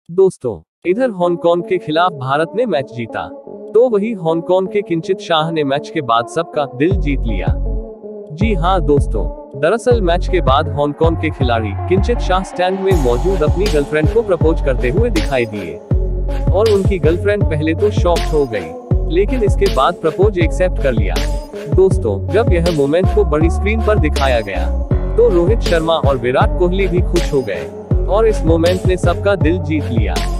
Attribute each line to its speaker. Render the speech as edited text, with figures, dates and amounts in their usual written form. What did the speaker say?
Speaker 1: दोस्तों, इधर हांगकांग के खिलाफ भारत ने मैच जीता, तो वही हांगकांग के किंचित शाह ने मैच के बाद सबका दिल जीत लिया। जी हां दोस्तों, दरअसल मैच के बाद हांगकांग के खिलाड़ी किंचित शाह स्टैंड में मौजूद अपनी गर्लफ्रेंड को प्रपोज करते हुए दिखाई दिए, और उनकी गर्लफ्रेंड पहले तो शॉक हो गई, लेकिन इसके बाद प्रपोज एक्सेप्ट कर लिया। दोस्तों, जब यह मोमेंट को बड़ी स्क्रीन पर दिखाया गया, तो रोहित शर्मा और विराट कोहली भी खुश हो गए, और इस मोमेंट ने सबका दिल जीत लिया।